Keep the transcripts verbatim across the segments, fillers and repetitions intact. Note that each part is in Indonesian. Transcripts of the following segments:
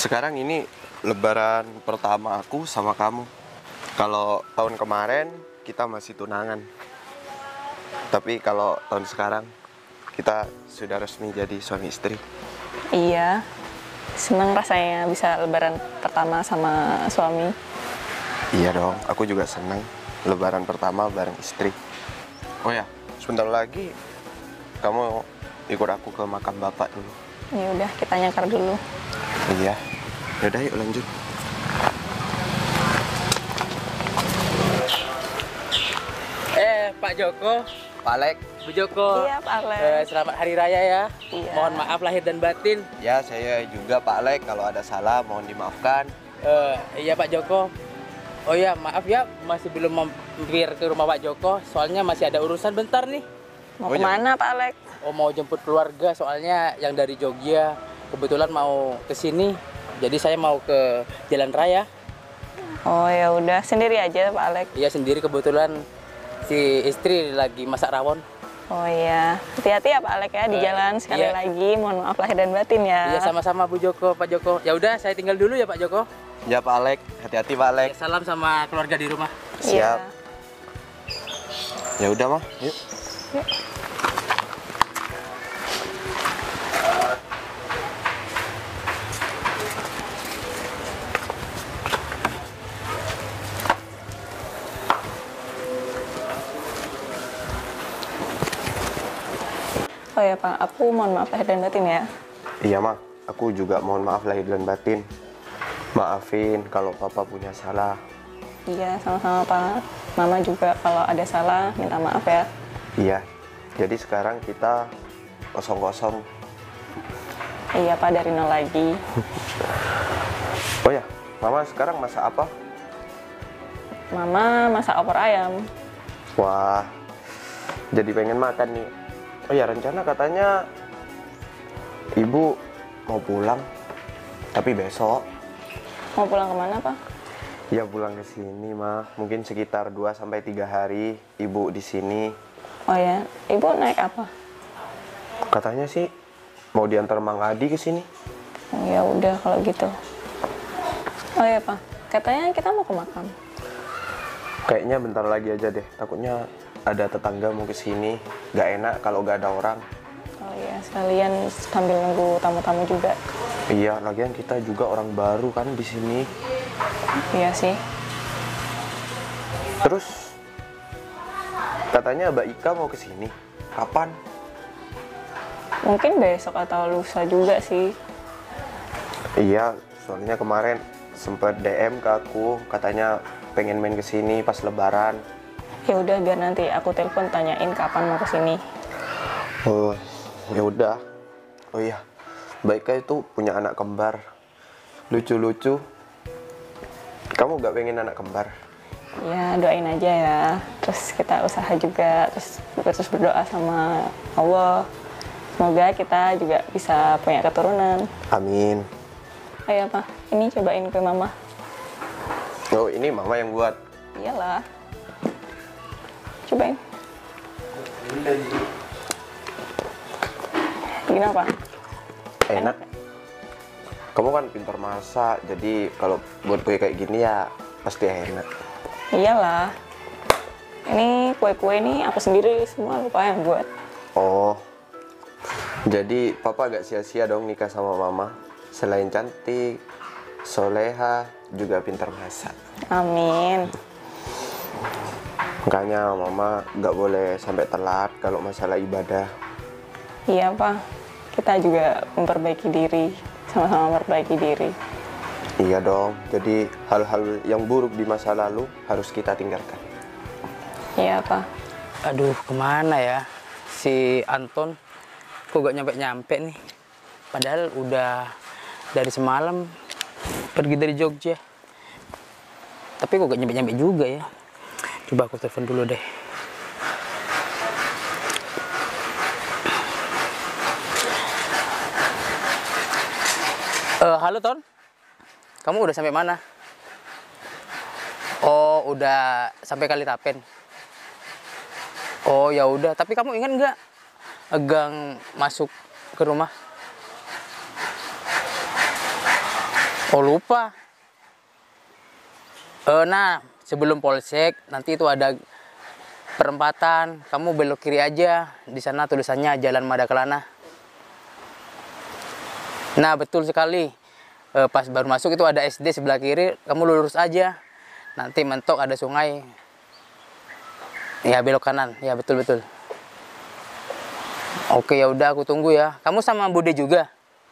Sekarang ini lebaran pertama aku sama kamu. Kalau tahun kemarin kita masih tunangan. Tapi kalau tahun sekarang kita sudah resmi jadi suami istri. Iya, senang rasanya bisa lebaran pertama sama suami. Iya dong, aku juga senang lebaran pertama bareng istri. Oh ya, sebentar lagi kamu ikut aku ke makam bapak dulu. Ya udah, kita nyangkar dulu. Iya. Yaudah yuk lanjut. Eh, Pak Joko, Pak Alek. Bu Joko. Iya, Pak Alek. Eh, selamat Hari Raya ya. Iya. Mohon maaf lahir dan batin. Ya, saya juga Pak Alek. Kalau ada salah mohon dimaafkan. Eh, iya Pak Joko. Oh ya, maaf ya, masih belum mampir ke rumah Pak Joko. Soalnya masih ada urusan bentar nih. Mau Oh, iya. kemana, Pak Alek? Oh, mau jemput keluarga. Soalnya yang dari Jogja kebetulan mau ke sini. Jadi saya mau ke Jalan Raya. Oh ya udah, sendiri aja, Pak Alek. Iya sendiri, kebetulan si istri lagi masak rawon. Oh iya, hati-hati ya Pak Alek ya di Eh, jalan. Sekali iya. lagi, mohon maaf lahir dan batin ya. Iya sama-sama Bu Joko, Pak Joko. Ya udah, saya tinggal dulu ya Pak Joko. Ya Pak Alek, hati-hati Pak Alek. Ya, salam sama keluarga di rumah. Iya. Siap. Ya udah mah, yuk. Yuk. Oh ya Pak, aku mohon maaf lahir dan batin ya. Iya mah, aku juga mohon maaf lahir dan batin. Maafin kalau papa punya salah. Iya, sama-sama Pak. Mama juga kalau ada salah minta maaf ya. Iya. Jadi sekarang kita kosong-kosong. Iya Pak, dari nol lagi. Oh ya, mama sekarang masak apa? Mama masak opor ayam. Wah, jadi pengen makan nih. Oh ya, rencana katanya ibu mau pulang, tapi besok. Mau pulang kemana Pak? Ya pulang ke sini mah, mungkin sekitar dua sampai tiga hari ibu di sini. Oh ya, Ibu naik apa? Katanya sih mau diantar Mang Adi ke sini. Oh ya udah kalau gitu. Oh ya Pak, katanya kita mau ke makam. Kayaknya bentar lagi aja deh, takutnya ada tetangga mau ke sini, nggak enak kalau nggak ada orang. Oh iya, sekalian sambil nunggu tamu-tamu juga. Iya, lagian kita juga orang baru kan di sini. Iya sih. Terus katanya Mbak Ika mau ke sini. Kapan? Mungkin besok atau lusa juga sih. Iya, soalnya kemarin sempat D M ke aku, katanya pengen main ke sini pas Lebaran. Ya udah biar nanti aku telepon tanyain kapan mau ke sini. Oh, ya udah. Oh iya, Mbak Ika itu punya anak kembar. Lucu-lucu. Kamu nggak pengen anak kembar? Ya doain aja ya. Terus kita usaha juga, terus terus berdoa sama Allah. Semoga kita juga bisa punya keturunan. Amin. Oh ya Pak, ini cobain kue mama. Oh, ini mama yang buat. Iyalah. Cobain. Gimana Pak? Enak. Kamu kan pintar masak, jadi kalau buat kue kayak gini ya pasti enak. Iyalah. Ini kue-kue ini aku sendiri semua lupa yang buat. Oh, jadi papa gak sia-sia dong nikah sama mama. Selain cantik, soleha, juga pintar masak. Amin. Makanya mama gak boleh sampai telat kalau masalah ibadah. Iya Pak, kita juga memperbaiki diri, sama-sama memperbaiki diri. Iya dong, jadi hal-hal yang buruk di masa lalu harus kita tinggalkan. Iya Pak. Aduh, kemana ya si Anton? Kok gak nyampe-nyampe nih? Padahal udah dari semalam pergi dari Jogja. Tapi kok gak nyampe-nyampe juga ya? Coba aku telepon dulu deh. Uh, halo Ton, kamu udah sampai mana? Oh, udah sampai Kalitapen. Oh ya udah, tapi kamu ingat nggak gang masuk ke rumah? Oh lupa. Eh, nah, sebelum Polsek nanti itu ada perempatan. Kamu belok kiri aja. Di sana tulisannya Jalan Madakelana. Nah betul sekali. Eh, pas baru masuk itu ada S D sebelah kiri. Kamu lurus aja. Nanti mentok ada sungai. Ya belok kanan. Ya betul betul. Oke ya udah aku tunggu ya. Kamu sama Bude juga?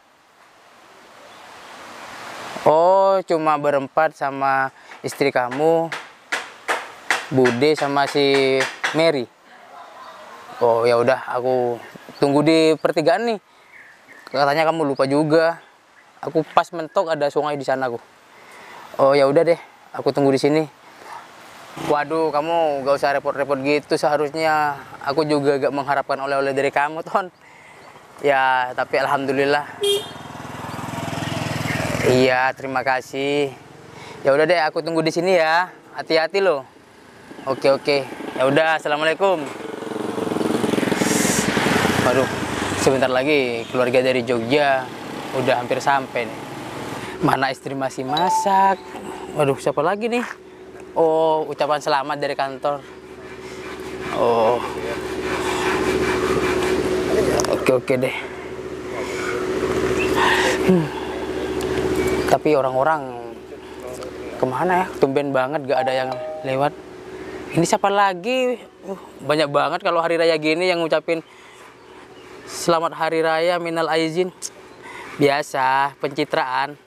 Oh, cuma berempat sama istri kamu, Bude sama si Mary. Oh ya udah, aku tunggu di pertigaan nih. Katanya kamu lupa juga. Aku pas mentok ada sungai di sana aku. Oh ya udah deh, aku tunggu di sini. Waduh, kamu gak usah repot-repot gitu. Seharusnya aku juga gak mengharapkan oleh-oleh dari kamu, Ton. Ya, tapi alhamdulillah. Iya, terima kasih. Ya udah deh, aku tunggu di sini ya. Hati-hati loh. Oke oke. Ya udah, assalamualaikum. Waduh, sebentar lagi keluarga dari Jogja udah hampir sampai nih. Mana istri masih masak. Waduh, siapa lagi nih? Oh, ucapan selamat dari kantor. Oh. Oke oke deh. Hmm. Tapi orang-orang kemana ya? Tumben banget gak ada yang lewat. Ini siapa lagi? Uh, banyak banget kalau hari raya gini yang ngucapin selamat hari raya minal aizin. Biasa, pencitraan.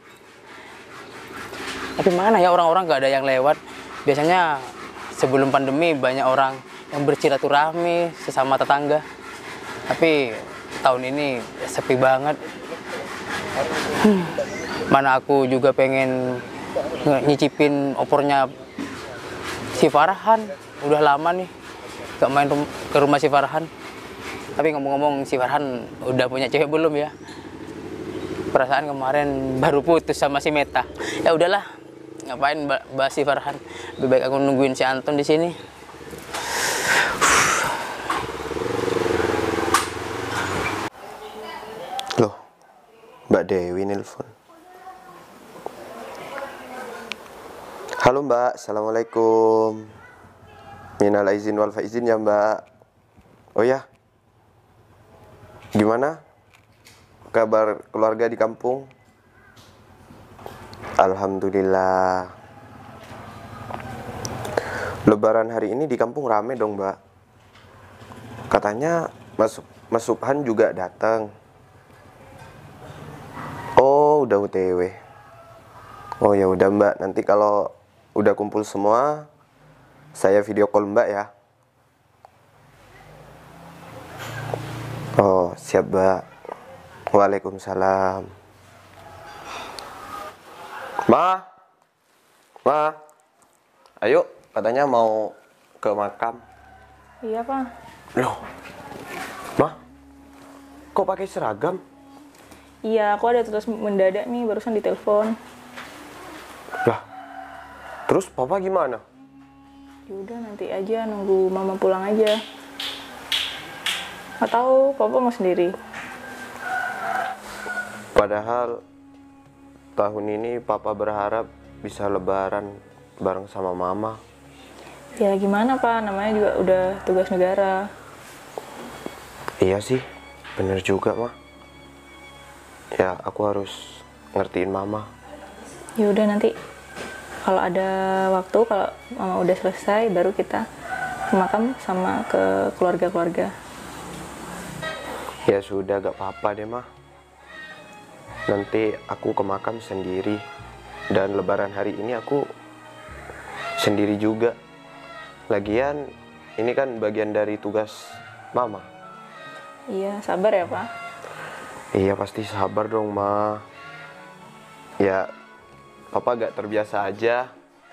Tapi mana ya orang-orang gak ada yang lewat. Biasanya sebelum pandemi banyak orang yang bersilaturahmi sesama tetangga. Tapi tahun ini sepi banget. Hmm. Mana aku juga pengen nyicipin opornya si Farhan. Udah lama nih gak main rum ke rumah si Farhan. Tapi ngomong-ngomong, si Farhan udah punya cewek belum ya? Perasaan kemarin baru putus sama si Meta. Ya udahlah, ngapain bahas si Farhan. Lebih baik aku nungguin si Anton di sini. Loh, Mbak Dewi nelpon. Halo Mbak, Assalamualaikum. Minal aizin wal faizin ya Mbak. Oh ya, gimana kabar keluarga di kampung? Alhamdulillah. Lebaran hari ini di kampung rame dong Mbak. Katanya Mas, Mas Subhan juga datang. Oh udah O T W. Oh ya udah Mbak, nanti kalau udah kumpul semua, saya video call Mbak ya. Oh siap Mbak. Waalaikumsalam. Ma, Ma, ayo katanya mau ke makam. Iya, Pak. Loh, Ma, kok pakai seragam? Iya, aku ada tugas mendadak nih, barusan ditelepon. Lah, terus Papa gimana? Yaudah nanti aja, nunggu Mama pulang aja. Nggak tahu, Papa mau sendiri. Padahal tahun ini Papa berharap bisa lebaran bareng sama Mama. Ya gimana, Pak? Namanya juga udah tugas negara. Iya sih, bener juga, Ma. Ya, aku harus ngertiin Mama. Ya udah nanti kalau ada waktu, kalau Mama udah selesai, baru kita ke makam sama ke keluarga-keluarga. Ya sudah, gak apa-apa deh, Ma. Nanti aku ke makam sendiri. Dan lebaran hari ini aku sendiri juga. Lagian, ini kan bagian dari tugas Mama. Iya, sabar ya, Pak. Iya, pasti sabar dong, Ma. Ya, Papa gak terbiasa aja.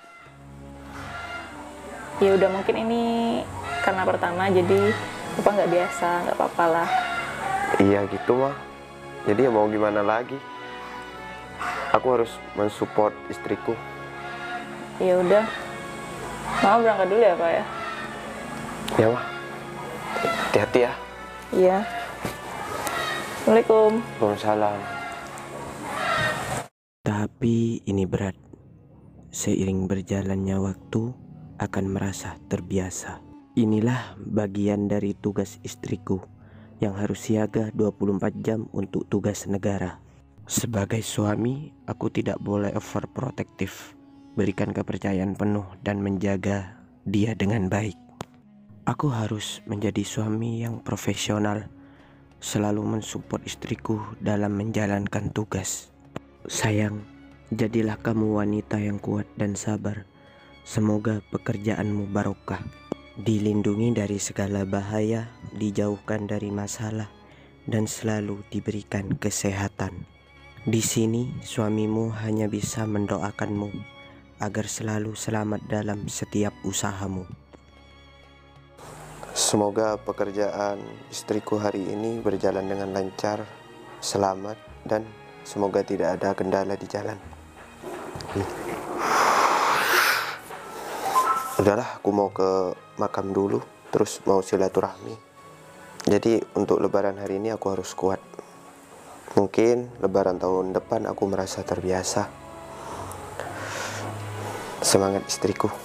Ya udah, mungkin ini karena pertama, jadi Papa nggak biasa, nggak apa-apa lah. Iya gitu, Ma. Jadi ya mau gimana lagi? Aku harus mensupport istriku. Ya udah, Mama berangkat dulu ya, Pak ya. Ya, Ma. Hati-hati ya. Iya. Assalamualaikum. Waalaikumsalam. Tapi ini berat. Seiring berjalannya waktu, akan merasa terbiasa. Inilah bagian dari tugas istriku yang harus siaga dua puluh empat jam untuk tugas negara. Sebagai suami, aku tidak boleh overprotective, berikan kepercayaan penuh dan menjaga dia dengan baik. Aku harus menjadi suami yang profesional, selalu mensupport istriku dalam menjalankan tugas. Sayang, jadilah kamu wanita yang kuat dan sabar. Semoga pekerjaanmu barokah, dilindungi dari segala bahaya, dijauhkan dari masalah, dan selalu diberikan kesehatan. Di sini suamimu hanya bisa mendoakanmu agar selalu selamat dalam setiap usahamu. Semoga pekerjaan istriku hari ini berjalan dengan lancar, selamat, dan semoga tidak ada kendala di jalan. Udahlah, aku mau ke makam dulu, terus mau silaturahmi. Jadi untuk lebaran hari ini aku harus kuat. Mungkin lebaran tahun depan aku merasa terbiasa. Semangat istriku.